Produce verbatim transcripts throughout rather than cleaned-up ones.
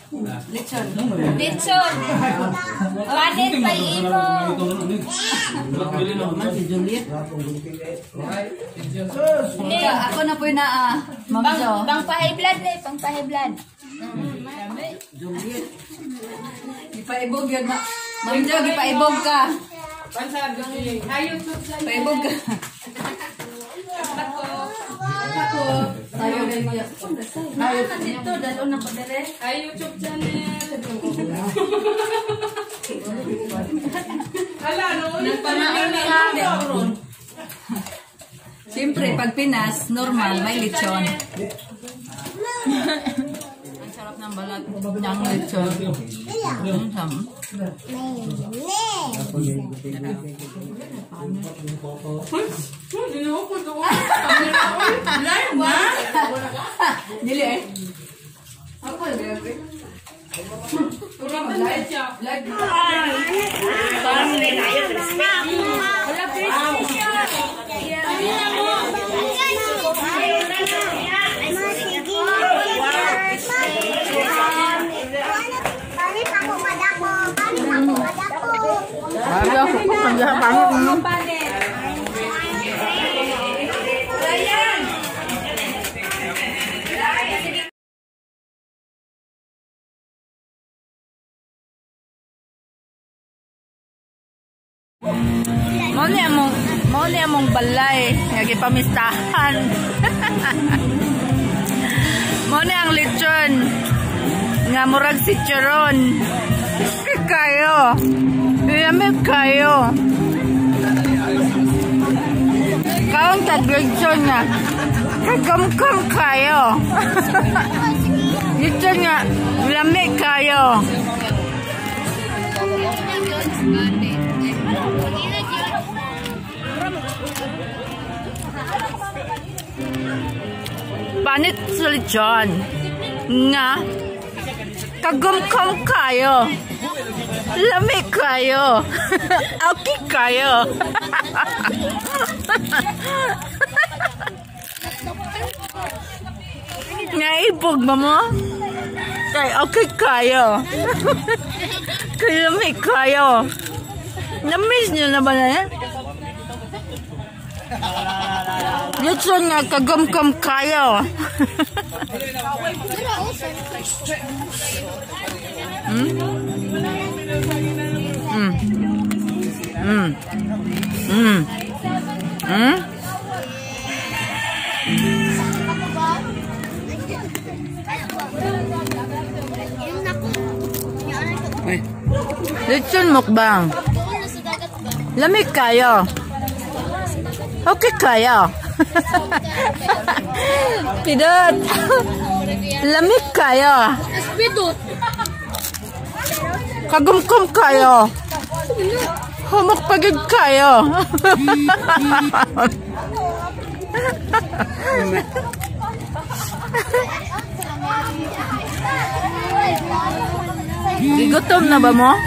Lechon. Lechon. Panin pa imo. Si Juliet. Ako na po na ah. Magso. Pang pa-high blood eh. Pang pa-high blood. Juliet. Ipaibog yun. Magso, ipaibog ka. Paibog ka. Ako. Ayaw na niya. Ayaw na dito. Dalo na ko dali. Ay, YouTube channel. Hala, noon. Nagpanaan na lang. Siyempre, pag Pinas, normal, may lechon. Ang sarap ng balat ng lechon. Ang sam. Dili eh. Ako lagi. Pura malay siya. Lagi. Parang may tayo respect. Wala Christmas siya. Ada aku kerja banget ini. Mau ni among mau ni among balay lagi pamistahan. Mau ni ang lechon nga murag si Charon. Kayo. Lamig kayo. Kaong tag-lechon nga. Kagam-kam kayo. Lechon nga. Lamig kayo. Panit sa lechon nga. Kagam-kam kayo. Lamig kayo. Okay kayo. Naibog ba mo? Kay okay kayo. Kay lamig kayo. Na-miss nyo na ba na yan? Lechon nga kagam-kam kayo. Hmm? Mm. Mm. Mm. Mm. Uy. Lechon mukbang. Lamig kayo. Okay kayo. Pidot. Lamig kayo. Pidot. Kagumkum kayo. Humok pagid kayo. Gigutom na ba mo?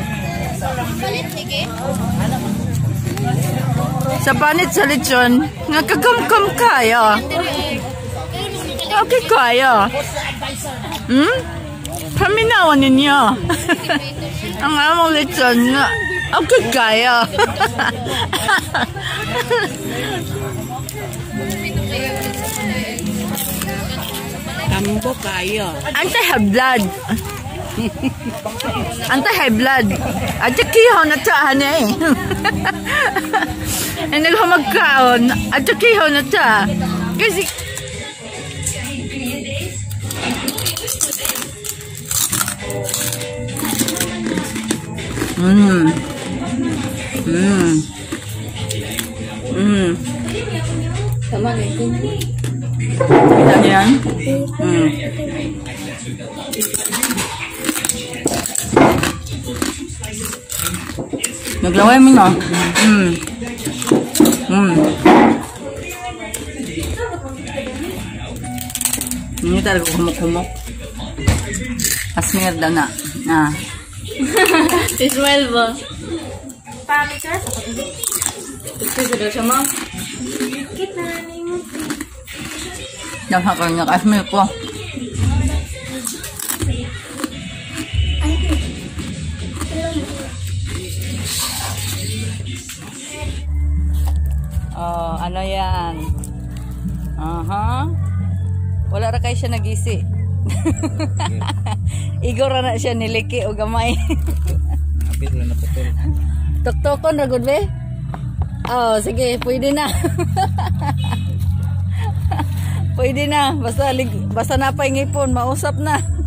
Sa panit sa lechon, nga kagumkum kayo. Okay kayo. Hmm? Paminawan ninyo. Ang among lechon nga. Okay kayo. Kambo kayo. Anti-high blood. Anti-high blood. At kihaw na tsahan eh. Hindi ko magkaon. At kihaw na tsa. Kasi Mmm. Mmm. Mmm. Sama gitu. Kita yan. Hmm. Naglaway mo na. Hmm. Hmm. Ini talaga kumuk-kumuk. Asmir daw na. Ah. Ismail ba? Pa-picture? Picture daw siya mo? Kita na mo. Daw sa kanya kasmir ko. Oh, ano yan? Aha. Wala ra kay siya nagisi. Igor na siya niliki o gamay. Apit lang na putol. Tuktokon ra gud be? Oh, sige, pwede na. Pwede na, basta lig, basta napay ngipon, mausap na.